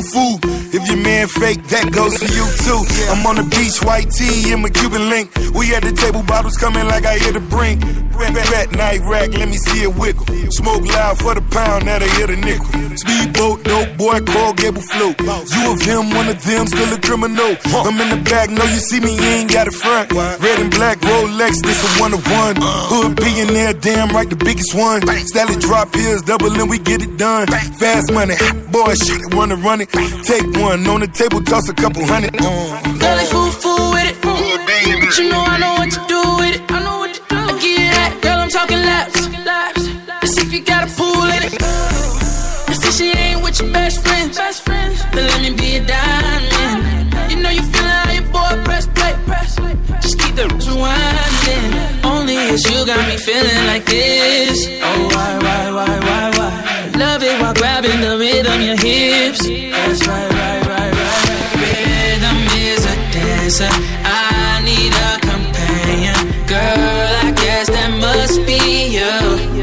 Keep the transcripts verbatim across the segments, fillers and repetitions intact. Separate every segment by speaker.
Speaker 1: foo-foo. If your man fake, that goes for you too. I'm on the beach, white tee in my Cuban link. We at the table, bottles coming like I hear the brink. Fat night rack, let me see it wiggle. Smoke loud for the pound, now they hear the nickel. Speedboat, dope boy, Coral Gable float. You of him, one of them, still a criminal. I'm in the back, know you see me, you ain't got a front. Red and black Rolex, this a one of one. Hood billionaire, damn right, the biggest one. Style drop hills, double and we get it done. Fast money, hot boy, shit, wanna run it. Take one, on the table, toss a couple hundred.
Speaker 2: Girl, they fool fool with it. But you know I know what to do with it. I know what to do. I get it that, girl, I'm talking laps. Let's see if you got a pool in it. Let's see she ain't with your best friends. Then let me be a diamond. You know you feeling how your boy press play. Just keep the rewinding. Only it's you got me feeling like this. Oh, why, why, why, why, why? Love it while grabbing the rhythm, your hips. That's right, right, right, right. Rhythm is a dancer. I need a companion. Girl, I guess that must be you.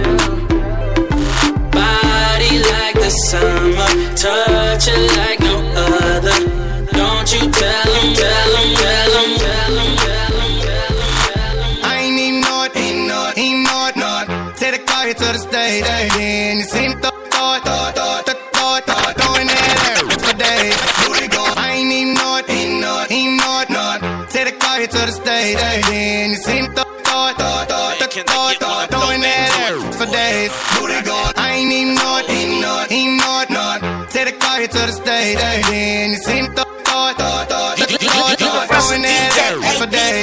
Speaker 2: Body like the summer, touch it like no other. Don't you tell him, tell him, tell him, tell him, tell him, tell him.
Speaker 3: I ain't even know it, ain't know it, ain't know it, know it. Take the car here to the stage, then you seen the thought, thought, thought, thought, thought, throwing that for days. I ain't even know it, ain't know it, ain't know it, know it. Take the car here to the stage, then you seen the thought, thought, thought, thought, thought, throwing that for days. I ain't even know it, ain't know it, ain't know it, know it. Take the car here to the stage, then you seen the thought, thought, thought, thought, thought, throwing that for days.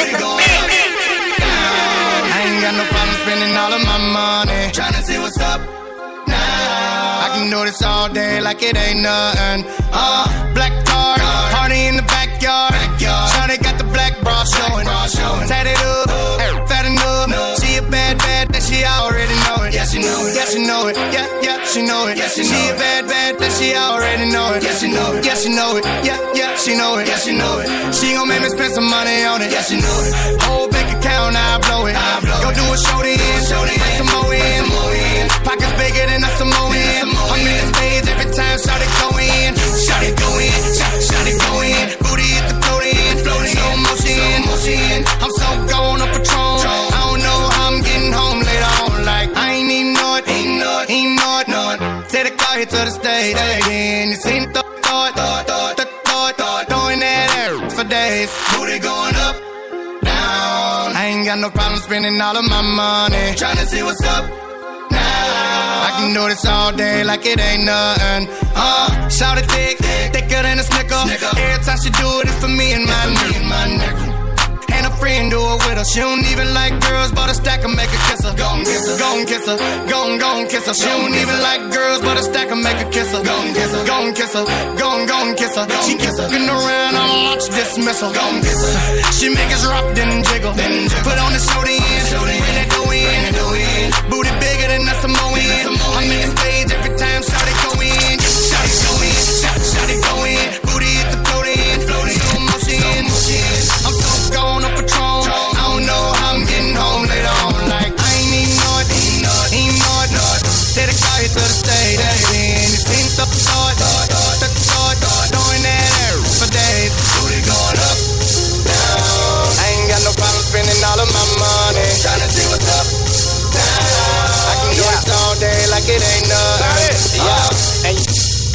Speaker 3: I ain't got no problem spending all of my money, tryna see what's up now. I can do this all day like it ain't nothing. Uh, black car, party in the backyard. Shawty got the black bra showing, tatted up, fat enough. She a bad, bad, that she already know it. Yeah, she know it. Yeah, she know it. Yeah, yeah, she know it. She a bad, bad, that she already know it. Yeah, she know it. Yeah, she know it. Yeah, yeah, she know it. Yeah, she know it. She gon' make me spend some money on it. Yeah, she know it. Whole bank account, I blow it. Go do a show then, bring some more in. Pockets bigger than a Samoan. I'm in the stage every time, shout it go in. Shout it go in, shout, shout it go in. Booty hit the floating, floating, slow motion, motion. I'm so gone on Patron. I don't know how I'm getting home later on. Like I ain't even know it, ain't know it, ain't know it, know it. Take the car here to the stage, then you seen the thought, thought, thought, thought, thought, throwing that for days. Booty going up, down. I ain't got no problem spending all of my money, tryna see what's up now. I can do this all day like it ain't nothing. Uh, shout it thick, thicker than a snicker. Every time she do it, it's for me and my nigga. And a friend do it with her. She don't even like girls, but a stack and make her kiss her. Gon' kiss her, gon' kiss her, gon' gon' kiss her. She don't even like girls, but a stack and make her kiss her. Gon' kiss her, gon' kiss her, gon' gon' kiss her. She kiss her, looking around, I'm launch dismissal. Gon' kiss her. She make us rock, then jiggle. Put on the show then, bring that dough in. Booty bigger than a Samoan. I'm in the stage every time, shout it go in, shout it go in, shout, shout it go in. Booty hit the floating, floating, slow motion. I'm so gone on Patron. I don't know how I'm getting home later on. Like I ain't even know it, ain't know it, ain't know it, know it. Take the car here to the stage, then you seen the thought, thought, thought, thought, thought, throwing that for days. Booty going up, down. I ain't got no problem spending all of my money, tryna see what's up now. I can do this all day like it ain't nothing. Yeah, and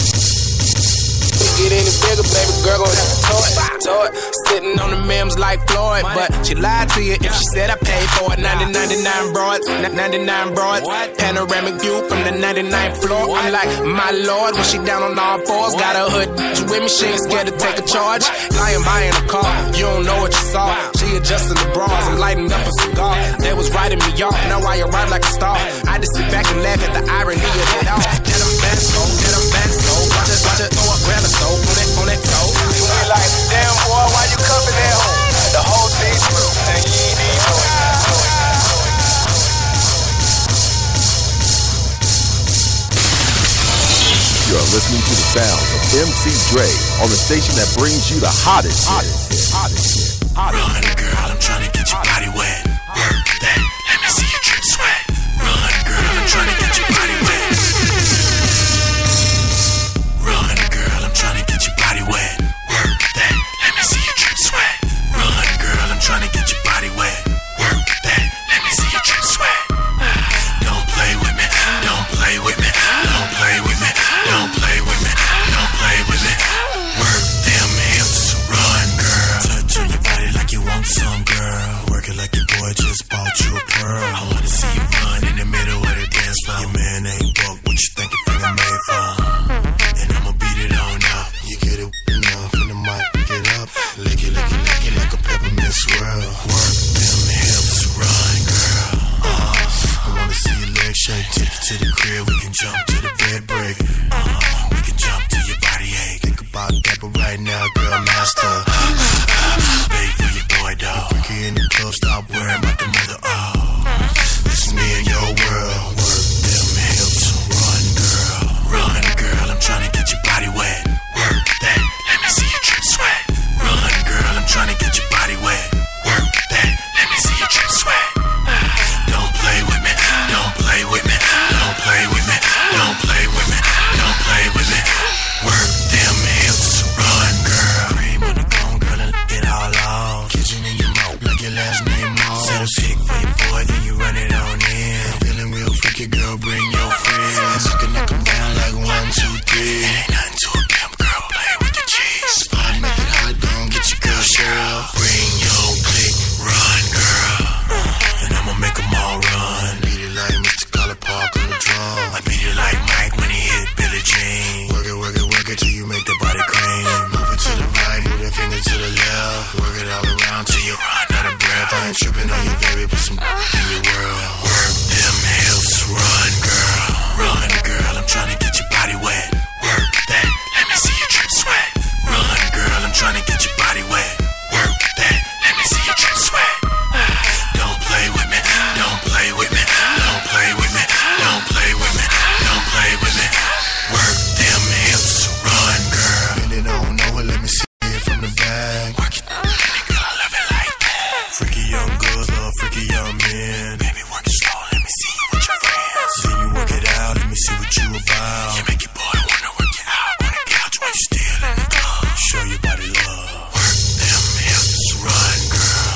Speaker 4: get any bigger, baby girl gon' have to tow it, tow it. Sitting on the memes like Floyd, but she lied to you if she said I paid for it. ninety ninety-nine broads, ninety-nine broads. Panoramic view from the ninety-ninth floor. I'm like, my lord, when she down on all fours, got her hood with me, she ain't scared to take a charge. Lying by in a car, you don't know what you saw. She adjusting the bras, I'm lighting up a cigar. They was writing me off, now I arrive like a star. I just sit back and laugh at the irony of it all. Get them fans go, get them fans go. Watch it, watch it, throw up, grab a soul, put it on that toe. You ain't like, damn boy, why you cuffing that home? The whole team's through, and you ain't even know it.
Speaker 5: You're listening to the sounds of M C Dre on the station that brings you the hottest, hottest, hit, hottest, hit, hottest.
Speaker 6: Run, girl, I'm trying to get your body wet. Work that, let me see you drip sweat. Run, girl, I'm trying to get your body wet. Run, girl, I'm
Speaker 3: right now, girl, master. Baby, for your boy, dog. Freaky in the club, stop worrying about the mother. Oh, this is me and your world. Work them hips, run, girl. Run, girl, I'm trying to get your body wet. Work that, let me see you drip sweat. Run, girl, I'm trying to get your body wet. Work that, let me see you drip sweat. Don't play with me, don't play with me, don't play with me, don't play with me, don't play with me. Work them hips, run, girl. Cream on the cone, girl, and lick it all off. Kitchen in your mouth, like your last name off. Set a pick for your boy, then you run it on in. Feeling real freaky, girl, bring your friends. You can knock them down like one, two, three. Ain't nothing to a pimp, girl, play with the cheese. Spot, make it hot, gon' get your girl Cheryl. Bring your click, run, girl. And I'ma make them all run. Beat it like Mister Collar Park on the drum. I beat it like Mike when he hit Billie Jean. Work it, work it, work it till you make the body cream. Move it to the right, move that finger to the left. Work it all around till you run out of breath. I ain't tripping on you, baby, put some in your world. Work them hips, run, girl. Run, girl, I'm trying to get your body wet. Work that, let me see you drip sweat. Run, girl, I'm trying to get your body wet. Work that, let me see you drip sweat. Don't play with me, don't play with me, don't play with me, don't play with me, don't play with me. Work them hips, run, girl. Bend it on over, let me see it from the back. Work it, girl, I love it like that. Freaky young girls love freaky young men. Baby, work it slow, let me see you with your friends. Then you work it out, let me see what you about. You make your boy wanna work you out on the couch while you still in the club. Show your body love. Work them hips, run, girl.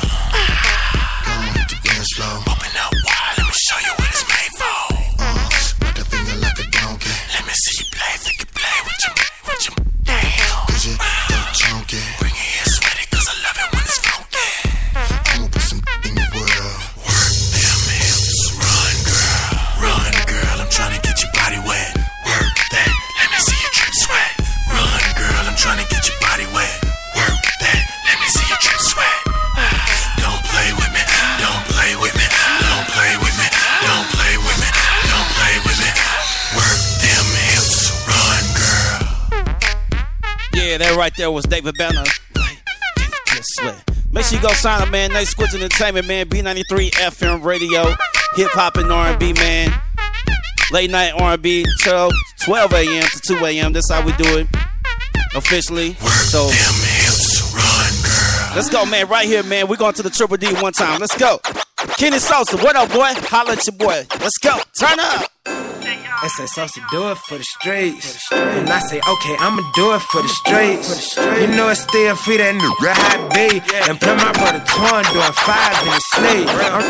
Speaker 3: Go on with the dance floor. Open up wide, let me show you what it's made for. Uh, put the finger like a donkey. Let me see you play, think you play with your, with your, damn. Cause you don't chunky. Bring it here, sweaty, cause I love it when it's funky. I'ma put some in your world. Work them hips, run, girl. Run, girl, I'm trying to get your body wet. Work that, let me see you drip sweat. Run, girl, I'm trying to get your body wet. Work that, let me see you drip sweat. Don't play with me, don't play with me, don't play with me, don't play with me, don't play with me. Work them hips, run, girl.
Speaker 7: Yeah, that right there was David Banner. Make sure you go sign up, man. Nice Squids Entertainment, man. B ninety-three F M radio, hip hop and R and B, man. Late night R and B till twelve a.m. to two a.m. That's how we do it officially.
Speaker 3: Work
Speaker 7: So
Speaker 3: them hips, run, girl.
Speaker 7: let's go, man. Right here, man. We're going to the Triple D one time. Let's go. Kenny Sosa, what up, boy? Holla at your boy. Let's go. Turn up.
Speaker 8: I say Sosa, do it for the streets. And I say, okay, I'ma do it for the streets. You know it's still free that new hot B. And play my brother Torn doing five in the sleep.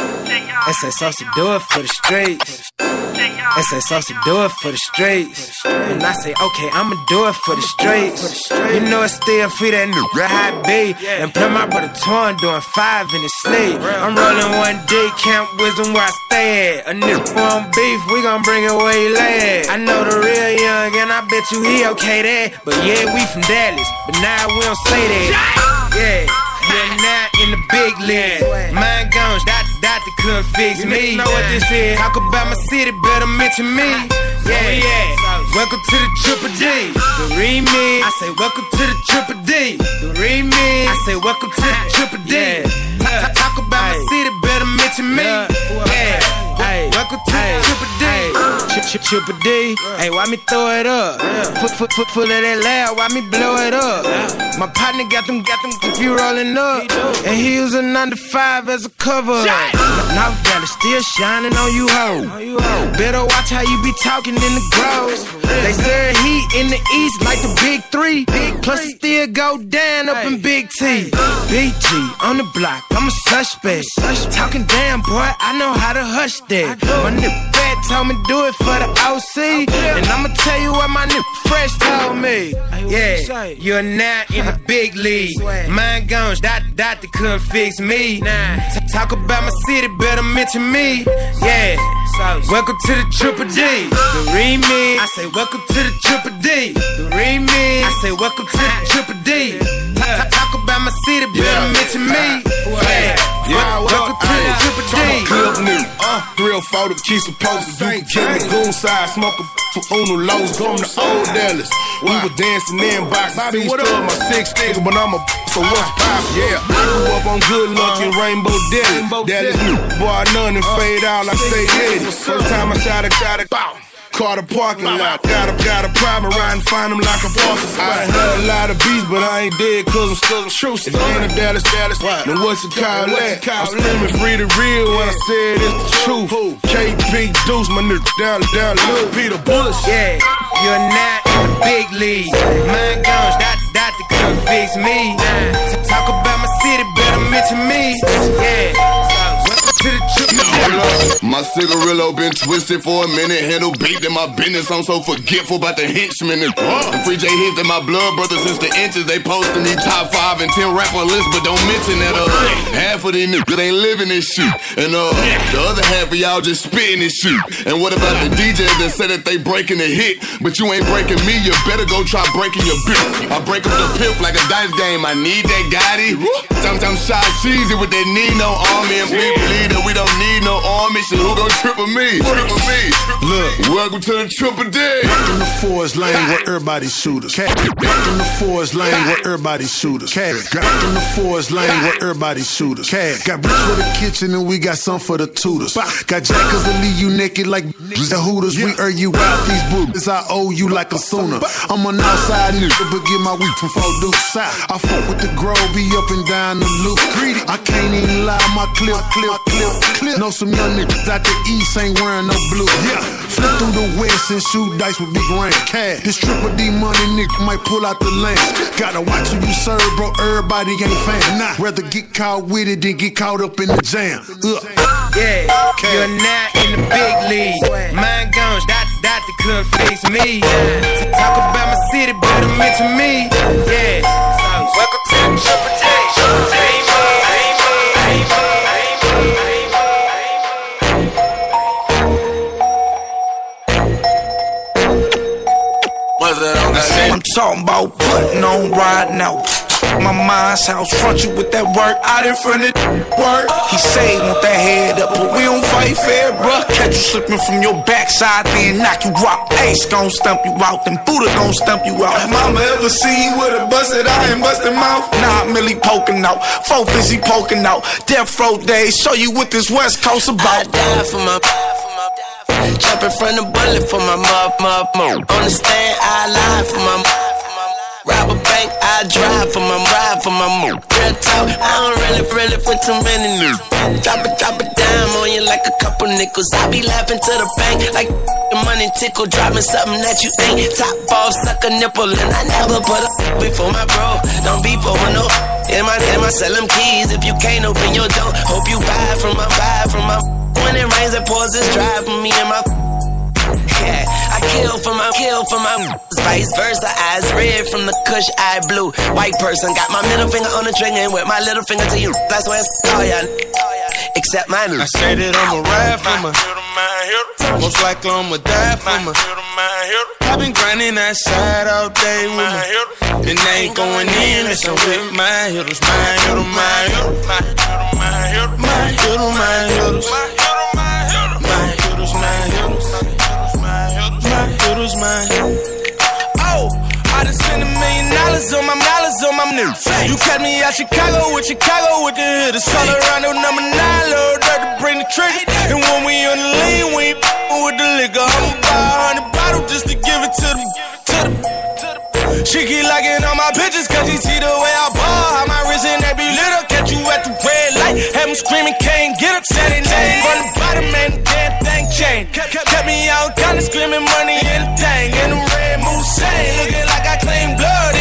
Speaker 8: I say Sosa, do it for the streets. I say Sosa, do it for the streets. And I say, okay, I'ma do it for the streets. You know it's still free that new hot B. And play my brother Torn doing five in the sleep. I'm rolling one D, Camp Wisdom where I stay at. A nigga on beef, we gon' bring it where he lay. I know the real young, and I bet you he okay there. But yeah, we from Dallas, but now we don't say that. Yeah, we're not in the big league. Mine gone, doctor, doctor couldn't fix me. You know what this is? Talk about my city, better mention me. Yeah, yeah. Welcome to the Triple D, the remix. I say welcome to the Triple D, the remix. I say welcome to the Triple D. Talk about my city, better mention me. Yeah. Welcome to the Triple D. Triple D. Hey, why me throw it up? Foot, foot, foot, full of that loud. Why me blow it up? My partner got them, got them if you rolling up. And he was a nine to five as a cover. Now Dallas still shining on you, ho. Better watch how you be talking in the groves. They serve heat in the east like the big three. Plus it still go down up in Big T. Big G on the block. I'm a suspect. Talking damn, boy. I know how to hush that. My nigga Fat told me do it for the O C. And I'ma tell you what my nigga Fresh told me. Yeah, you're not in the big league. Mine gone, dot, dot, they couldn't fix me. Talk about my city, better mention me. Yeah, welcome to the Triple D, the remix. I say welcome to the Triple D, the remix. I say welcome to the Triple D. Yeah. Talk about my city, better yeah. mention me. Yeah. Yeah. Welcome to the Triple D.
Speaker 1: Club new. Uh, Real photo, keep some posters. You can kill the goon side, smoke a for Uno Lowe's, from the old Dallas. We were dancing in boxes. Bobby, what up? My six niggas, but I'm a so what's poppin'? Yeah. I grew up on good luck in Rainbow Deli. Dallas new. Boy, none and fade out like stay ready. First time I shot a shot a bow. Caught a parking lot, got a, got a private ride and find them like a parking spot. I had a lot of beats, but I ain't dead cause I'm still true. If I ain't a Dallas, Dallas, then what you call that? I'm screaming free to real when I said it's the truth. K P Deuce, my nigga, down, down, Lil Peter Bush.
Speaker 8: Yeah, you're not in the big league. Mine guns, that doctor couldn't fix me. To talk about my city, better mention me. Yeah. To the trip.
Speaker 9: My cigarillo been twisted for a minute. Handle beat in my business. I'm so forgetful about the henchmen. And Free J hits in my blood brothers since the inches. They posting these top five and ten rapper lists, but don't mention that uh half of these niggas ain't living this shit. And uh the other half of y'all just spitting this shit. And what about the D Js that said that they breaking the hit, but you ain't breaking me? You better go try breaking your bitch. I break up the pimp like a dice game. I need that Gotti. Sometimes shot cheesy with that need no army and bleed bleed. We don't need no army, shit. Who gon' triple me? Triple me.
Speaker 1: Look,
Speaker 9: welcome to the Triple D.
Speaker 1: Back in the forest lane where everybody shooters. Back in the forest lane where everybody shooters. Back in the forest lane where everybody shooters. Got bricks for the kitchen and we got some for the tutors. Got jackers that leave you naked like the Hooters. We earn you out these boots. I owe you like a sooner. I'm an outside nigga, but get my weed from four deuces. I fuck with the grove, be up and down the loop. Greedy, I can't even lie. My clip, clip, clip. Know some young niggas out the east ain't wearing no blue. Yeah, flip through the west and shoot dice with big rain. Cash. This Triple D money nigga might pull out the lens. Gotta watch who you serve, bro. Everybody ain't fan. Nah, rather get caught with it than get caught up in the jam. Ugh.
Speaker 8: Yeah, okay. You're not in the big league. Mine guns, that doctor couldn't fix me. To talk about my city, better mention me. Yeah, welcome to the Triple D.
Speaker 6: I'm talking about putting on riding out. My mind's house, front you with that work out in front of work. He say want that head up, but we don't fight fair, bruh. Catch you slipping from your backside, then knock you out. Ace gon' stump you out, then Buddha gon' stump you out. Have mama ever see you with a busted eye and busted mouth? Nah, I'm really poking out, four busy poking out. Death row days, show you what this West Coast about.
Speaker 10: I die for my jumping from the bullet for my mop, mop, mop. On the stand, I lie for my rob a bank, I drive for my ride for my move. Real talk, I don't really, really for too many news. Drop it, drop it down on you like a couple nickels. I be laughing to the bank like the money tickle. Dropping something that you ain't. Top off, suck a nipple, and I never put a before my bro. Don't be for no. In my, in my sell them keys if you can't open your door. Hope you buy from my, buy from my. When it rains, it pours, it's dry for me and my. Yeah, I kill for my, kill for my. Vice versa, eyes red from the kush, eye blue. White person got my middle finger on the trigger and with my little finger to you. That's why it's all y'all. Except mine.
Speaker 8: I say that I'ma ride for my. Most likely I'ma die for my. I've been grinding outside all day with my. And I ain't going in unless I'm with my hitters. My hitter, my hitter. My hitter, my hitter. My hitters, my hitters. My hitters, my hitters. My hitters, my hitters. Oh, I done spent a million dollars on my dollars on my news. You catch me out Chicago with Chicago with the hitters. Colorado number nine, Lord, to bring the trigger. And when we on the lean, we ain't with the liquor. I'ma buy a hundred bottles just to give it to them. To them. She keep liking all my pictures cause she see the way I ball. How my wrist and that be lit up. Catch you at the red light. Have them screaming, can't get up. Said it name from the bottom and the damn thing changed. Kept me out kinda screaming money and the thing. And the red moose saying, looking like I claim blood